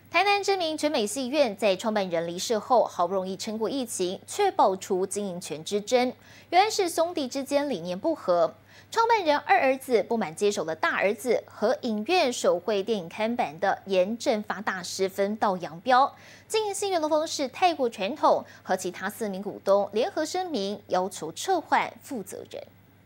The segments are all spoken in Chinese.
台南知名全美戏院在创办人离世后，好不容易撑过疫情，却爆出经营权之争。原来是兄弟之间理念不合，创办人二儿子不满接手了大儿子，和影院手绘电影看板的严正发大师分道扬镳。经营戏院的方式太过传统，和其他4名股东联合声明，要求撤换负责人。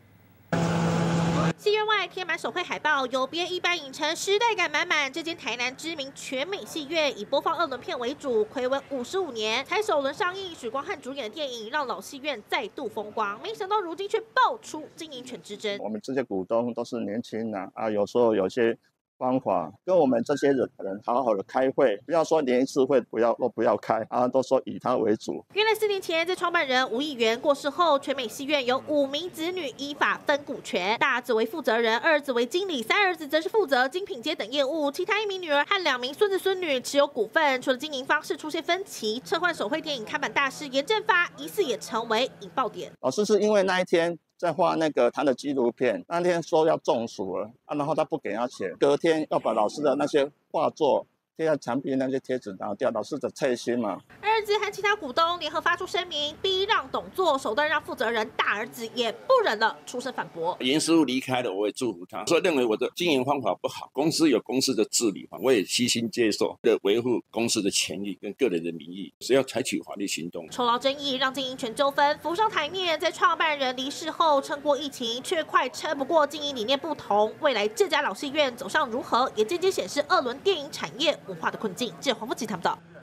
戏院外贴满手绘海报，有别一般影城，时代感满满。这间台南知名全美戏院以播放2轮片为主，睽违55年才首轮上映。许光汉主演的电影让老戏院再度风光，没想到如今却爆出经营权之争。 我们这些股东都是年轻人啊，有时候有些方法跟我们这些人好好的开会，不要说连一次会不要开啊，都说以他为主。 原来4年前，在创办人吴议员过世后，全美戏院有5名子女依法分股权，大儿子为负责人，二儿子为经理，3儿子则是负责精品街等业务，其他1名女儿和2名孙子孙女持有股份。除了经营方式出现分歧，撤换手绘电影看板大师严正发疑似也成为引爆点。 老师是因为那一天在画他的纪录片，那天说要中暑了啊，然后他不给他钱，隔天要把老师的那些画作贴在墙壁那些贴纸拿掉，老师的脆心嘛。 儿子和其他股东联合发出声明，逼让董座，手段让负责人大儿子也不忍了，出声反驳。 严师傅离开了，我也祝福他。所以认为我的经营方法不好，公司有公司的治理法，我也虚心接受，为了维护公司的权益跟个人的名誉，是要采取法律行动。 酬劳争议让经营权纠纷浮上台面，在创办人离世后，撑过疫情，却快撑不过经营理念不同。未来这家老戏院走向如何，也间接显示2轮电影产业文化的困境。记者黄富琪他们报道。